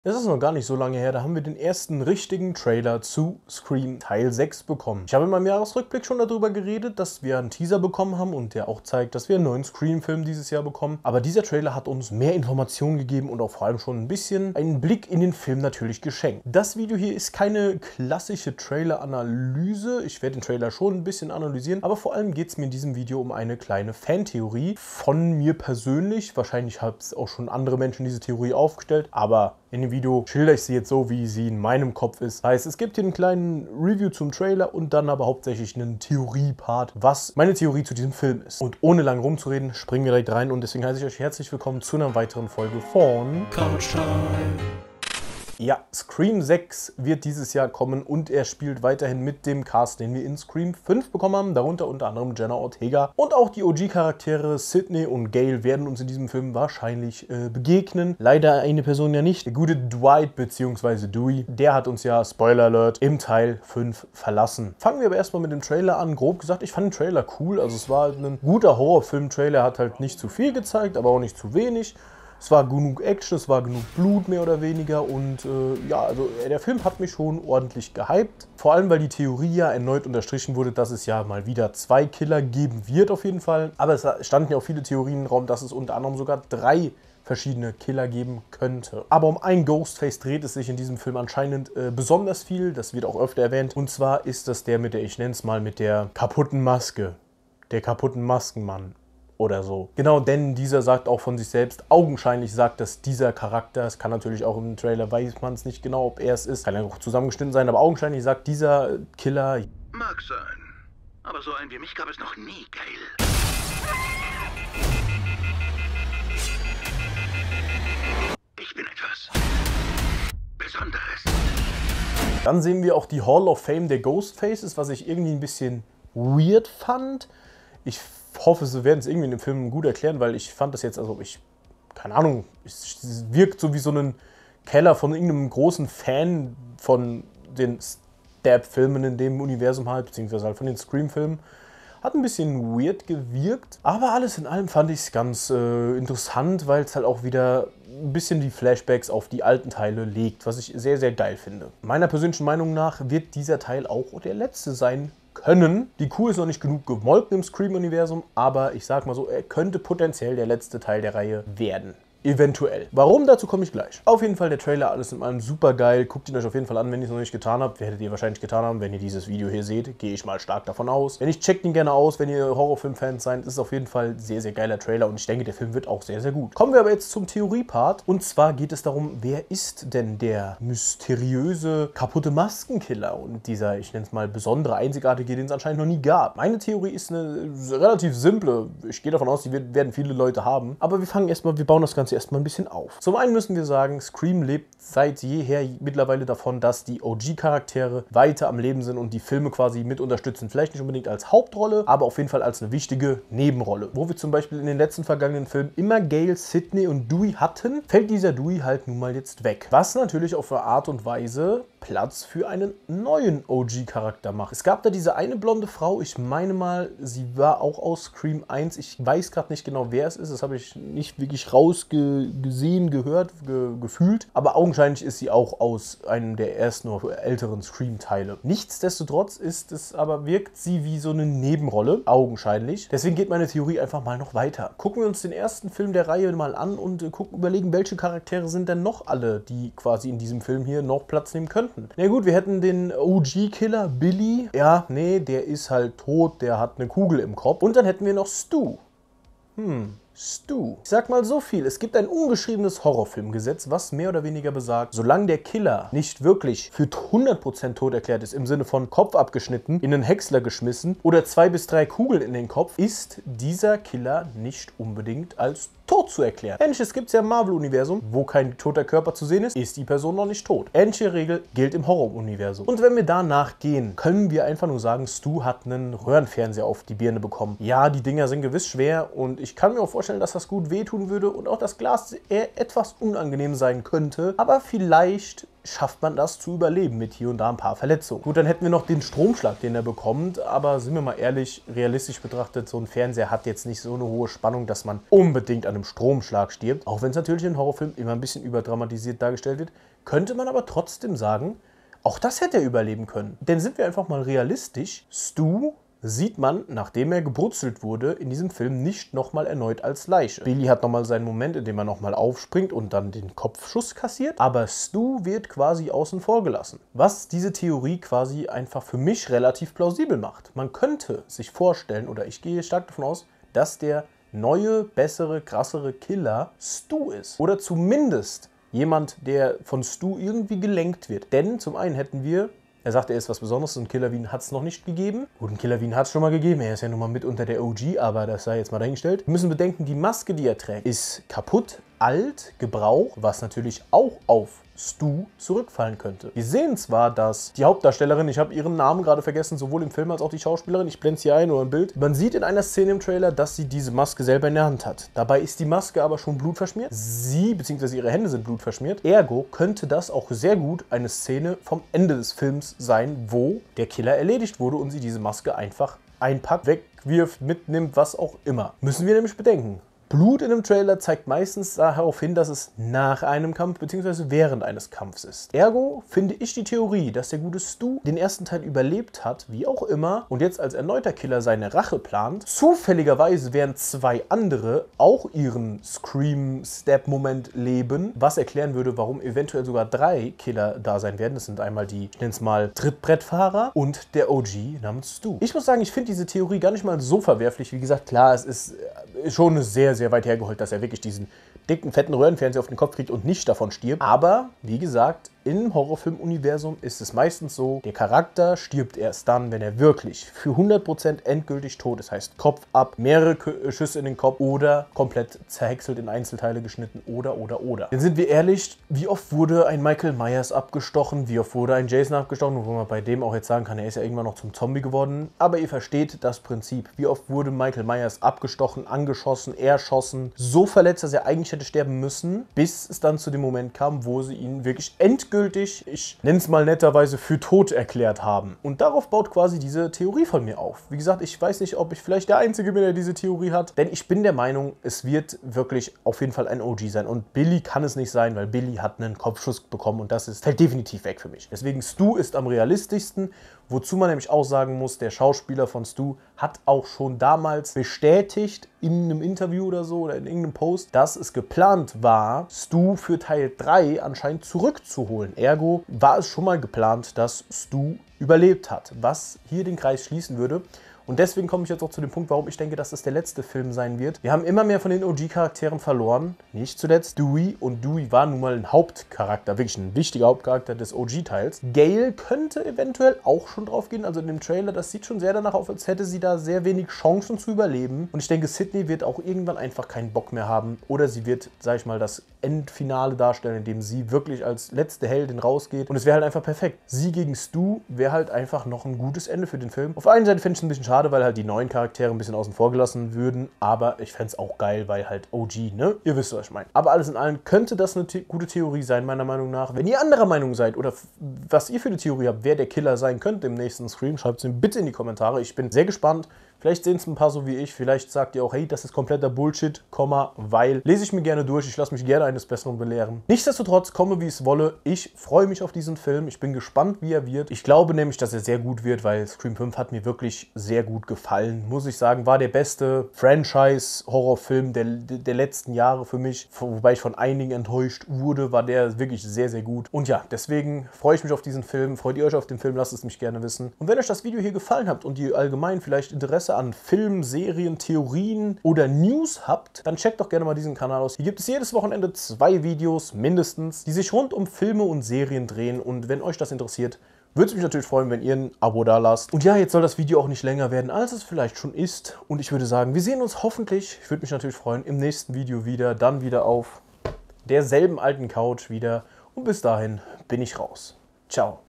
Es ist noch gar nicht so lange her, da haben wir den ersten richtigen Trailer zu Scream Teil 6 bekommen. Ich habe in meinem Jahresrückblick schon darüber geredet, dass wir einen Teaser bekommen haben und der auch zeigt, dass wir einen neuen Scream-Film dieses Jahr bekommen. Aber dieser Trailer hat uns mehr Informationen gegeben und auch vor allem schon ein bisschen einen Blick in den Film natürlich geschenkt. Das Video hier ist keine klassische Trailer-Analyse. Ich werde den Trailer schon ein bisschen analysieren, aber vor allem geht es mir in diesem Video um eine kleine Fantheorie von mir persönlich. Wahrscheinlich haben es auch schon andere Menschen diese Theorie aufgestellt, aber in dem Video schildere ich sie jetzt so, wie sie in meinem Kopf ist. Heißt, es gibt hier einen kleinen Review zum Trailer und dann aber hauptsächlich einen Theorie-Part, was meine Theorie zu diesem Film ist. Und ohne lang rumzureden, springen wir direkt rein und deswegen heiße ich euch herzlich willkommen zu einer weiteren Folge von Couch Time. Ja, Scream 6 wird dieses Jahr kommen und er spielt weiterhin mit dem Cast, den wir in Scream 5 bekommen haben, darunter unter anderem Jenna Ortega. Und auch die OG-Charaktere Sidney und Gail werden uns in diesem Film wahrscheinlich begegnen. Leider eine Person ja nicht. Der gute Dwight bzw. Dewey, der hat uns ja, Spoiler Alert, im Teil 5 verlassen. Fangen wir aber erstmal mit dem Trailer an. Grob gesagt, ich fand den Trailer cool. Also es war ein guter Horrorfilm-Trailer, er hat halt nicht zu viel gezeigt, aber auch nicht zu wenig. Es war genug Action, es war genug Blut mehr oder weniger und ja, also der Film hat mich schon ordentlich gehypt. Vor allem, weil die Theorie ja erneut unterstrichen wurde, dass es ja mal wieder 2 Killer geben wird auf jeden Fall. Aber es standen ja auch viele Theorien im Raum, dass es unter anderem sogar 3 verschiedene Killer geben könnte. Aber um einen Ghostface dreht es sich in diesem Film anscheinend besonders viel. Das wird auch öfter erwähnt. Und zwar ist das der mit der, ich nenne es mal, mit der kaputten Maske. Der kaputten Maskenmann. Oder so. Genau, denn dieser sagt auch von sich selbst, augenscheinlich sagt das dieser Charakter, es kann natürlich auch im Trailer, weiß man es nicht genau, ob er es ist, kann ja auch zusammengeschnitten sein, aber augenscheinlich sagt dieser Killer... Mag sein, aber so einen wie mich gab es noch nie, Gail. Ich bin etwas Besonderes. Dann sehen wir auch die Hall of Fame der Ghostfaces, was ich irgendwie ein bisschen weird fand. Ich hoffe, sie werden es irgendwie in dem Film gut erklären, weil ich fand das jetzt, also keine Ahnung, es wirkt so wie so ein Keller von irgendeinem großen Fan von den Stab-Filmen in dem Universum halt, beziehungsweise halt von den Scream-Filmen. Hat ein bisschen weird gewirkt, aber alles in allem fand ich es ganz interessant, weil es halt auch wieder ein bisschen die Flashbacks auf die alten Teile legt, was ich sehr, sehr geil finde. Meiner persönlichen Meinung nach wird dieser Teil auch der letzte sein können. Die Kuh ist noch nicht genug gemolken im Scream-Universum, aber ich sag mal so, er könnte potenziell der letzte Teil der Reihe werden. Eventuell. Warum? Dazu komme ich gleich. Auf jeden Fall der Trailer, alles in allem super geil. Guckt ihn euch auf jeden Fall an, wenn ihr es noch nicht getan habt. Werdet ihr wahrscheinlich getan haben, wenn ihr dieses Video hier seht. Gehe ich mal stark davon aus. Wenn nicht, checkt ihn gerne aus, wenn ihr Horrorfilm-Fans seid. Ist auf jeden Fall ein sehr, sehr geiler Trailer und ich denke, der Film wird auch sehr, sehr gut. Kommen wir aber jetzt zum Theorie-Part. Und zwar geht es darum, wer ist denn der mysteriöse, kaputte Maskenkiller und dieser, ich nenne es mal, besondere, einzigartige, den es anscheinend noch nie gab. Meine Theorie ist eine relativ simple. Ich gehe davon aus, die werden viele Leute haben. Aber wir fangen erstmal, wir bauen das Ganze erstmal ein bisschen auf. Zum einen müssen wir sagen, Scream lebt seit jeher mittlerweile davon, dass die OG-Charaktere weiter am Leben sind und die Filme quasi mit unterstützen. Vielleicht nicht unbedingt als Hauptrolle, aber auf jeden Fall als eine wichtige Nebenrolle. Wo wir zum Beispiel in den letzten vergangenen Filmen immer Gail, Sidney und Dewey hatten, fällt dieser Dewey halt nun mal jetzt weg. Was natürlich auf eine Art und Weise Platz für einen neuen OG-Charakter macht. Es gab da diese eine blonde Frau, ich meine mal, sie war auch aus Scream 1. Ich weiß gerade nicht genau, wer es ist. Das habe ich nicht wirklich gesehen, gehört, gefühlt. Aber augenscheinlich ist sie auch aus einem der ersten oder älteren Scream-Teile. Nichtsdestotrotz wirkt sie wie so eine Nebenrolle, augenscheinlich. Deswegen geht meine Theorie einfach mal noch weiter. Gucken wir uns den ersten Film der Reihe mal an und überlegen, welche Charaktere sind denn noch alle, die quasi in diesem Film hier noch Platz nehmen könnten. Na gut, wir hätten den OG-Killer Billy. Ja, nee, der ist halt tot, der hat eine Kugel im Kopf. Und dann hätten wir noch Stu. Stu. Ich sag mal so viel, es gibt ein ungeschriebenes Horrorfilmgesetz, was mehr oder weniger besagt, solange der Killer nicht wirklich für 100% tot erklärt ist, im Sinne von Kopf abgeschnitten, in einen Häcksler geschmissen oder 2 bis 3 Kugeln in den Kopf, ist dieser Killer nicht unbedingt als tot zu erklären. Ähnliches gibt es ja im Marvel-Universum, wo kein toter Körper zu sehen ist die Person noch nicht tot. Ähnliche Regel gilt im Horror-Universum. Und wenn wir danach gehen, können wir einfach nur sagen, Stu hat einen Röhrenfernseher auf die Birne bekommen. Ja, die Dinger sind gewiss schwer und ich kann mir auch vorstellen, dass das gut wehtun würde und auch das Glas eher etwas unangenehm sein könnte, aber vielleicht schafft man das zu überleben mit hier und da ein paar Verletzungen. Gut, dann hätten wir noch den Stromschlag, den er bekommt, aber sind wir mal ehrlich, realistisch betrachtet, so ein Fernseher hat jetzt nicht so eine hohe Spannung, dass man unbedingt an einem Stromschlag stirbt, auch wenn es natürlich in Horrorfilmen immer ein bisschen überdramatisiert dargestellt wird, könnte man aber trotzdem sagen, auch das hätte er überleben können. Denn sind wir einfach mal realistisch, Stu sieht man, nachdem er gebrutzelt wurde, in diesem Film nicht nochmal erneut als Leiche. Billy hat nochmal seinen Moment, in dem er nochmal aufspringt und dann den Kopfschuss kassiert, aber Stu wird quasi außen vor gelassen. Was diese Theorie quasi einfach für mich relativ plausibel macht. Man könnte sich vorstellen, oder ich gehe stark davon aus, dass der neue, bessere, krassere Killer Stu ist. Oder zumindest jemand, der von Stu irgendwie gelenkt wird. Denn zum einen hätten wir, er sagt, er ist was Besonderes und Killer Bean hat es noch nicht gegeben. Gut, einen Killer Bean hat es schon mal gegeben, er ist ja nun mal mit unter der OG, aber das sei jetzt mal dahingestellt. Wir müssen bedenken, die Maske, die er trägt, ist kaputt, alt, Gebrauch, was natürlich auch auf Stu zurückfallen könnte. Wir sehen zwar, dass die Hauptdarstellerin, ich habe ihren Namen gerade vergessen, sowohl im Film als auch die Schauspielerin, ich blende es hier ein oder ein Bild, man sieht in einer Szene im Trailer, dass sie diese Maske selber in der Hand hat. Dabei ist die Maske aber schon blutverschmiert. Sie bzw. ihre Hände sind blutverschmiert. Ergo könnte das auch sehr gut eine Szene vom Ende des Films sein, wo der Killer erledigt wurde und sie diese Maske einfach einpackt, wegwirft, mitnimmt, was auch immer. Müssen wir nämlich bedenken. Blut in einem Trailer zeigt meistens darauf hin, dass es nach einem Kampf bzw. während eines Kampfs ist. Ergo finde ich die Theorie, dass der gute Stu den ersten Teil überlebt hat, wie auch immer, und jetzt als erneuter Killer seine Rache plant. Zufälligerweise während zwei andere auch ihren Scream-Step-Moment leben, was erklären würde, warum eventuell sogar 3 Killer da sein werden. Das sind einmal die, ich nenne es mal, Trittbrettfahrer und der OG namens Stu. Ich muss sagen, ich finde diese Theorie gar nicht mal so verwerflich. Wie gesagt, klar, es ist schon sehr, sehr weit hergeholt, dass er wirklich diesen dicken, fetten Röhrenfernseher auf den Kopf kriegt und nicht davon stirbt. Aber, wie gesagt, im Horrorfilm-Universum ist es meistens so, der Charakter stirbt erst dann, wenn er wirklich für 100% endgültig tot ist. Heißt, Kopf ab, mehrere Schüsse in den Kopf oder komplett zerhäckselt in Einzelteile geschnitten oder. Dann sind wir ehrlich, wie oft wurde ein Michael Myers abgestochen, wie oft wurde ein Jason abgestochen, wo man bei dem auch jetzt sagen kann, er ist ja irgendwann noch zum Zombie geworden. Aber ihr versteht das Prinzip. Wie oft wurde Michael Myers abgestochen, angeschossen, erschossen, so verletzt, dass er eigentlich hätte sterben müssen, bis es dann zu dem Moment kam, wo sie ihn wirklich endgültig, ich nenne es mal netterweise, für tot erklärt haben. Und darauf baut quasi diese Theorie von mir auf. Wie gesagt, ich weiß nicht, ob ich vielleicht der Einzige bin, der diese Theorie hat, denn ich bin der Meinung, es wird wirklich auf jeden Fall ein OG sein. Und Billy kann es nicht sein, weil Billy hat einen Kopfschuss bekommen und das fällt definitiv weg für mich. Deswegen Stu ist am realistischsten, wozu man nämlich auch sagen muss, der Schauspieler von Stu hat auch schon damals bestätigt in einem Interview oder so oder in irgendeinem Post, dass es geplant war, Stu für Teil 3 anscheinend zurückzuholen. Ergo war es schon mal geplant, dass Stu überlebt hat, was hier den Kreis schließen würde. Und deswegen komme ich jetzt auch zu dem Punkt, warum ich denke, dass das der letzte Film sein wird. Wir haben immer mehr von den OG-Charakteren verloren. Nicht zuletzt Dewey. Und Dewey war nun mal ein Hauptcharakter, wirklich ein wichtiger Hauptcharakter des OG-Teils. Gale könnte eventuell auch schon drauf gehen. Also in dem Trailer, das sieht schon sehr danach aus, als hätte sie da sehr wenig Chancen zu überleben. Und ich denke, Sidney wird auch irgendwann einfach keinen Bock mehr haben. Oder sie wird, sag ich mal, das Endfinale darstellen, in dem sie wirklich als letzte Heldin rausgeht. Und es wäre halt einfach perfekt. Sie gegen Stu wäre halt einfach noch ein gutes Ende für den Film. Auf der einen Seite finde ich es ein bisschen schade, weil halt die neuen Charaktere ein bisschen außen vor gelassen würden, aber ich fände es auch geil, weil halt OG, ne? Ihr wisst, was ich meine. Aber alles in allem könnte das eine gute Theorie sein, meiner Meinung nach. Wenn ihr anderer Meinung seid oder was ihr für eine Theorie habt, wer der Killer sein könnte im nächsten Scream, schreibt es mir bitte in die Kommentare. Ich bin sehr gespannt. Vielleicht sehen es ein paar so wie ich. Vielleicht sagt ihr auch, hey, das ist kompletter Bullshit, weil. Lese ich mir gerne durch. Ich lasse mich gerne eines Besseren belehren. Nichtsdestotrotz, komme wie es wolle. Ich freue mich auf diesen Film. Ich bin gespannt, wie er wird. Ich glaube nämlich, dass er sehr gut wird, weil Scream 5 hat mir wirklich sehr gut gefallen. Muss ich sagen, war der beste Franchise-Horrorfilm der letzten Jahre für mich. Wobei ich von einigen enttäuscht wurde, war der wirklich sehr, sehr gut. Und ja, deswegen freue ich mich auf diesen Film. Freut ihr euch auf den Film? Lasst es mich gerne wissen. Und wenn euch das Video hier gefallen hat und ihr allgemein vielleicht Interesse an Filmen, Serien, Theorien oder News habt, dann checkt doch gerne mal diesen Kanal aus. Hier gibt es jedes Wochenende 2 Videos mindestens, die sich rund um Filme und Serien drehen. Und wenn euch das interessiert, würde es mich natürlich freuen, wenn ihr ein Abo da lasst. Und ja, jetzt soll das Video auch nicht länger werden, als es vielleicht schon ist. Und ich würde sagen, wir sehen uns hoffentlich, ich würde mich natürlich freuen, im nächsten Video wieder. Dann wieder auf derselben alten Couch wieder. Und bis dahin bin ich raus. Ciao.